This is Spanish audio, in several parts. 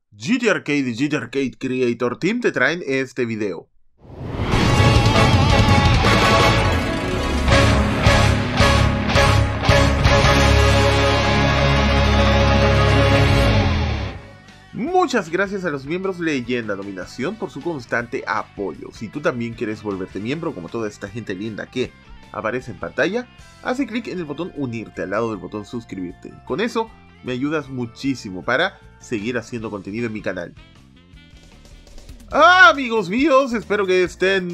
GT Arcade y GT Arcade Creator Team te traen este video. Muchas gracias a los miembros Leyenda Dominación por su constante apoyo. Si tú también quieres volverte miembro como toda esta gente linda que aparece en pantalla, hace clic en el botón unirte al lado del botón suscribirte. Con eso me ayudas muchísimo para seguir haciendo contenido en mi canal. Amigos míos, espero que estén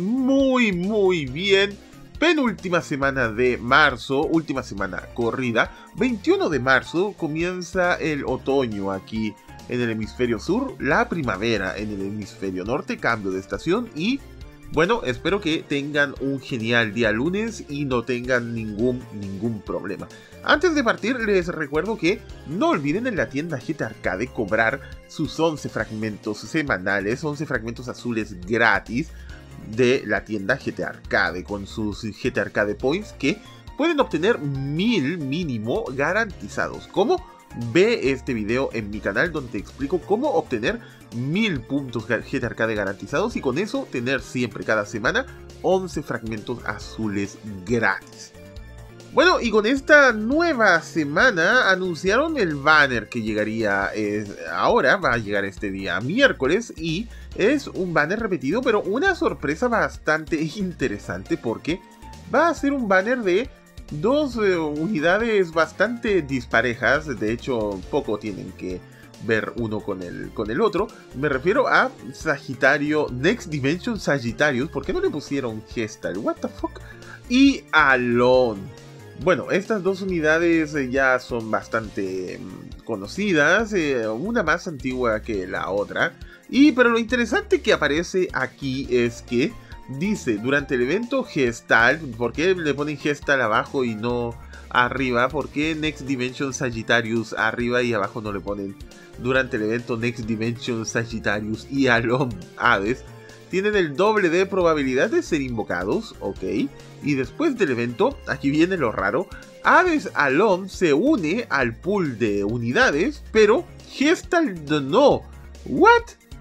muy bien. Penúltima semana de marzo, última semana corrida. 21 de marzo comienza el otoño aquí en el hemisferio sur, la primavera en el hemisferio norte, cambio de estación y bueno, espero que tengan un genial día lunes y no tengan ningún problema. Antes de partir les recuerdo que no olviden en la tienda GT Arcade cobrar sus 11 fragmentos semanales, 11 fragmentos azules gratis de la tienda GT Arcade con sus GT Arcade Points que pueden obtener 1000 mínimo garantizados. ¿Cómo? Ve este video en mi canal donde te explico cómo obtener 1000 puntos GT Arcade garantizados y con eso tener siempre cada semana 11 fragmentos azules gratis. Bueno, y con esta nueva semana anunciaron el banner que llegaría ahora, va a llegar este día miércoles y es un banner repetido, pero una sorpresa bastante interesante porque va a ser un banner de dos unidades bastante disparejas, de hecho poco tienen que ver uno con el otro. Me refiero a Sagitario, Next Dimension Sagittarius, ¿por qué no le pusieron Gestalt? What the fuck? Y Alon. Bueno, estas dos unidades ya son bastante conocidas, una más antigua que la otra. Pero lo interesante que aparece aquí es que dice, durante el evento Gestalt, ¿por qué le ponen Gestalt abajo y no arriba? ¿Por qué Next Dimension Sagittarius arriba y abajo no le ponen durante el evento Next Dimension Sagittarius y Alon Hades? Tienen el doble de probabilidad de ser invocados, ok. Y después del evento, aquí viene lo raro, Hades Alon se une al pool de unidades, pero Gestalt no. ¿What?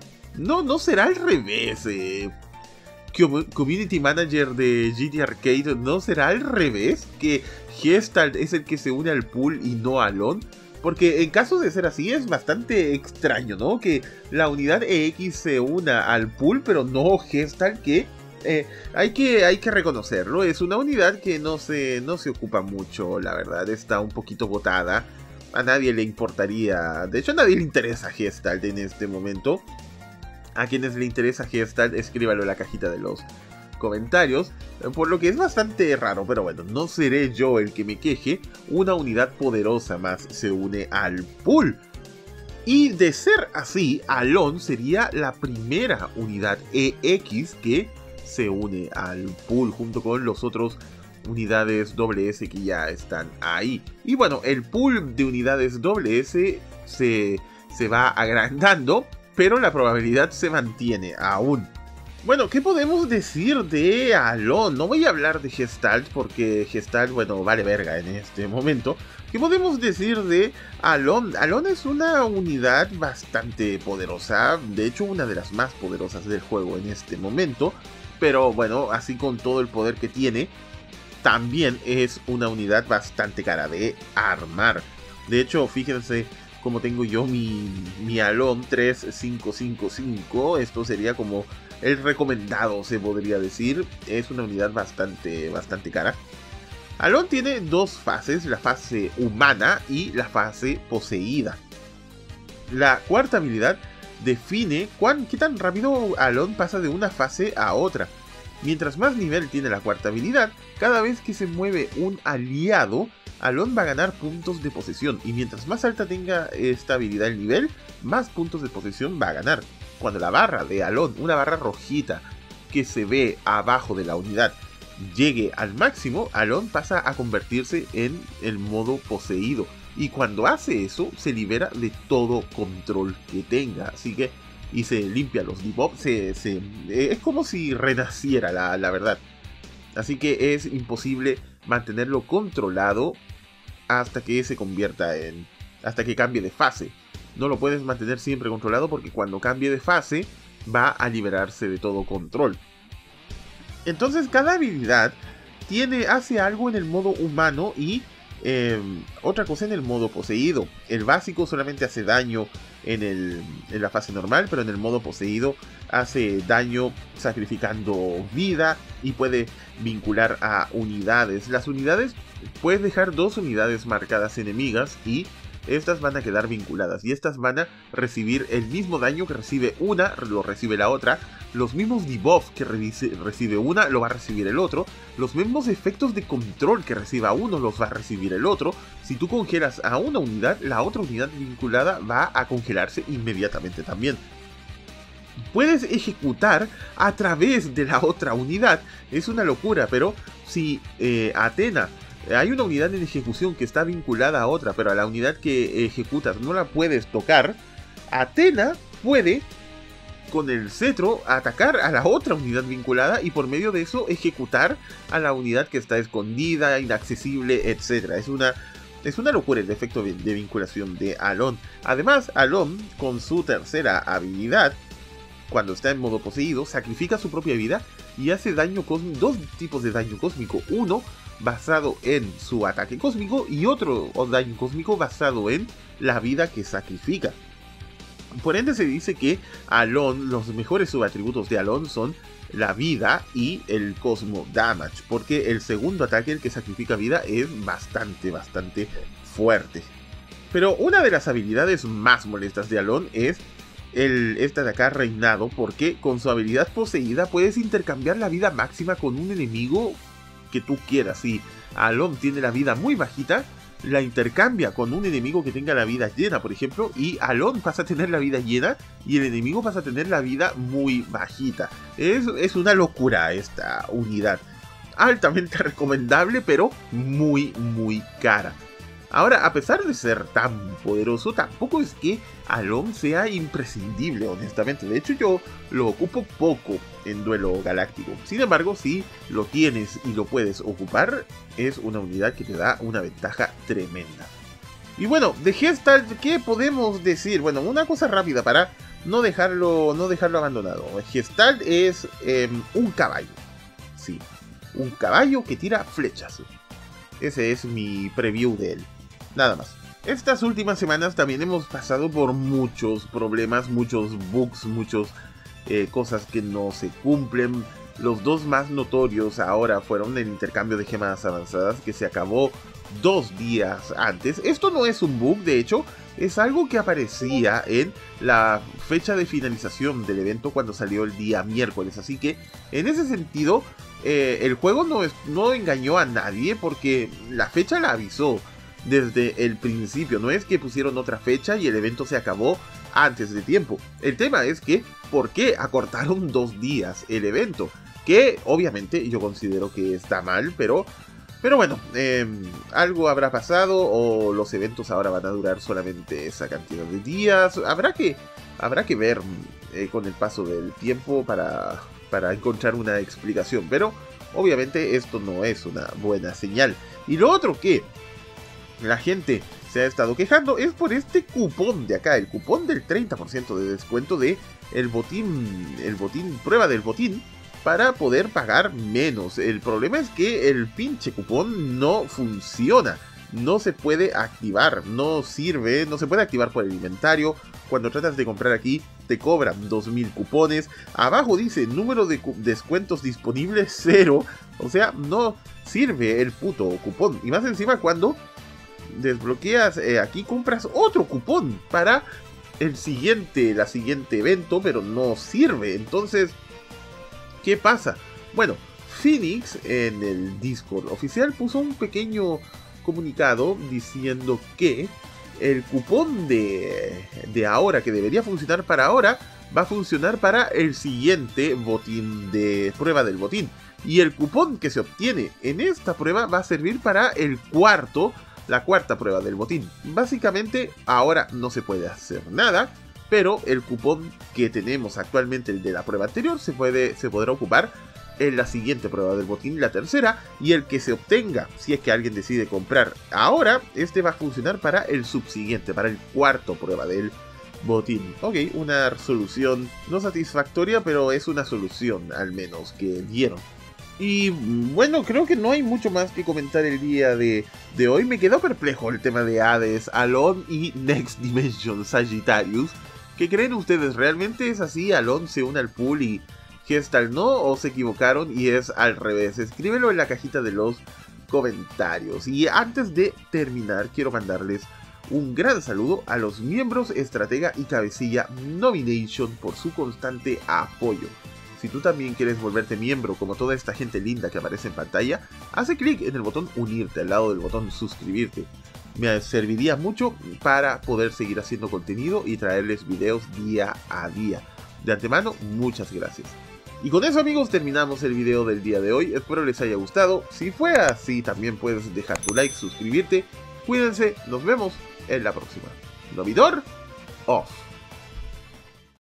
No será al revés, Community Manager de GT Arcade, ¿no será al revés? Que Gestalt es el que se une al pool y no Alon. Porque en caso de ser así es bastante extraño, ¿no? Que la unidad EX se una al pool, pero no Gestalt, que hay que reconocerlo. Es una unidad que no se ocupa mucho, la verdad. Está un poquito botada. A nadie le importaría. De hecho, a nadie le interesa Gestalt en este momento. A quienes le interesa Gestalt, escríbalo en la cajita de los comentarios, por lo que es bastante raro, pero bueno, no seré yo el que me queje. Una unidad poderosa más se une al pool. Y de ser así, Alon sería la primera unidad EX que se une al pool junto con los otros unidades WS que ya están ahí. Y bueno, el pool de unidades WS se va agrandando, pero la probabilidad se mantiene aún. Bueno, ¿qué podemos decir de Alon? No voy a hablar de Gestalt porque Gestalt, bueno, vale verga en este momento. ¿Qué podemos decir de Alon? Alon es una unidad bastante poderosa, de hecho una de las más poderosas del juego en este momento. Pero bueno, así con todo el poder que tiene, también es una unidad bastante cara de armar. De hecho, fíjense como tengo yo mi Alon 3555, esto sería como el recomendado, se podría decir. Es una unidad bastante cara. Alon tiene dos fases, la fase humana y la fase poseída. La cuarta habilidad define qué tan rápido Alon pasa de una fase a otra. Mientras más nivel tiene la cuarta habilidad, cada vez que se mueve un aliado, Alon va a ganar puntos de posesión, y mientras más alta tenga esta habilidad el nivel, más puntos de posesión va a ganar. Cuando la barra de Alon, una barra rojita que se ve abajo de la unidad, llegue al máximo, Alon pasa a convertirse en el modo poseído. Y cuando hace eso, se libera de todo control que tenga. Así que, y se limpia los debuffs, es como si renaciera, la verdad. Así que es imposible mantenerlo controlado hasta que se convierta hasta que cambie de fase. no lo puedes mantener siempre controlado porque cuando cambie de fase va a liberarse de todo control. Entonces cada habilidad hace algo en el modo humano y otra cosa en el modo poseído. El básico solamente hace daño en la fase normal, pero en el modo poseído hace daño sacrificando vida y puede vincular a unidades. Las unidades, puedes dejar 2 unidades marcadas enemigas y estas van a quedar vinculadas y estas van a recibir el mismo daño que recibe una, lo recibe la otra. Los mismos debuff que recibe una, lo va a recibir el otro. Los mismos efectos de control que reciba uno, los va a recibir el otro. Si tú congelas a una unidad, la otra unidad vinculada va a congelarse inmediatamente también. Puedes ejecutar a través de la otra unidad. Es una locura, pero si Athena... hay una unidad en ejecución que está vinculada a otra, pero a la unidad que ejecutas no la puedes tocar, Athena puede, con el cetro, atacar a la otra unidad vinculada y por medio de eso ejecutar a la unidad que está escondida, inaccesible, etc. Es una locura el efecto de vinculación de Alon. Además, Alon, con su tercera habilidad, cuando está en modo poseído, sacrifica su propia vida y hace daño cósmico, 2 tipos de daño cósmico. Uno basado en su ataque cósmico y otro daño cósmico basado en la vida que sacrifica. Por ende se dice que Alon, los mejores subatributos de Alon son la vida y el Cosmo Damage, porque el segundo ataque, el que sacrifica vida, es bastante fuerte. Pero una de las habilidades más molestas de Alon es esta de acá, Reinado, porque con su habilidad poseída puedes intercambiar la vida máxima con un enemigo que tú quieras. Si Alon tiene la vida muy bajita, la intercambia con un enemigo que tenga la vida llena, por ejemplo, y Alon pasa a tener la vida llena y el enemigo pasa a tener la vida muy bajita. Es una locura esta unidad. Altamente recomendable, pero muy cara. Ahora, a pesar de ser tan poderoso, tampoco es que Alon sea imprescindible, honestamente. De hecho, yo lo ocupo poco en duelo galáctico. Sin embargo, si lo tienes y lo puedes ocupar, es una unidad que te da una ventaja tremenda. Y bueno, de Gestalt, ¿qué podemos decir? Bueno, una cosa rápida para no dejarlo abandonado. Gestalt es un caballo. Sí, un caballo que tira flechas. Ese es mi preview de él. Nada más. Estas últimas semanas también hemos pasado por muchos problemas, muchos bugs, muchas cosas que no se cumplen. Los 2 más notorios ahora fueron el intercambio de gemas avanzadas, que se acabó 2 días antes. Esto no es un bug, de hecho, es algo que aparecía en la fecha de finalización del evento cuando salió el día miércoles. Así que, en ese sentido, el juego no engañó a nadie porque la fecha la avisó desde el principio. No es que pusieron otra fecha y el evento se acabó antes de tiempo. El tema es que, ¿por qué acortaron 2 días el evento? Que obviamente yo considero que está mal, pero bueno, algo habrá pasado o los eventos ahora van a durar solamente esa cantidad de días. Habrá que ver con el paso del tiempo para encontrar una explicación, pero obviamente esto no es una buena señal. Y lo otro que la gente se ha estado quejando es por este cupón de acá, el cupón del 30% de descuento de el botín, prueba del botín, para poder pagar menos. El problema es que el pinche cupón no funciona, no se puede activar, no sirve, no se puede activar por el inventario. Cuando tratas de comprar aquí te cobran 2000 cupones, abajo dice número de descuentos disponibles 0, o sea, no sirve el puto cupón. Y más encima cuando desbloqueas aquí, compras otro cupón para la siguiente evento, pero no sirve. Entonces, ¿qué pasa? Bueno, Phoenix en el Discord oficial puso un pequeño comunicado diciendo que el cupón de ahora, que debería funcionar para ahora, va a funcionar para el siguiente botín de prueba del botín. Y el cupón que se obtiene en esta prueba va a servir para la cuarta prueba del botín. Básicamente, ahora no se puede hacer nada, pero el cupón que tenemos actualmente, el de la prueba anterior, se podrá ocupar en la siguiente prueba del botín, la tercera, y el que se obtenga, si es que alguien decide comprar ahora, este va a funcionar para el subsiguiente, para el cuarto prueba del botín. Ok, una solución no satisfactoria, pero es una solución al menos que dieron. Y bueno, creo que no hay mucho más que comentar el día de hoy. Me quedó perplejo el tema de Hades, Alone y Next Dimension Sagittarius. ¿Qué creen ustedes? ¿Realmente es así? ¿Alone se une al pool y Gestalt no? ¿O se equivocaron y es al revés? Escríbelo en la cajita de los comentarios. Y antes de terminar, quiero mandarles un gran saludo a los miembros, estratega y cabecilla Nomination por su constante apoyo. Si tú también quieres volverte miembro como toda esta gente linda que aparece en pantalla, hace clic en el botón unirte al lado del botón suscribirte. Me serviría mucho para poder seguir haciendo contenido y traerles videos día a día. De antemano, muchas gracias. Y con eso, amigos, terminamos el video del día de hoy. Espero les haya gustado. Si fue así, también puedes dejar tu like, suscribirte. Cuídense, nos vemos en la próxima. Novidor off.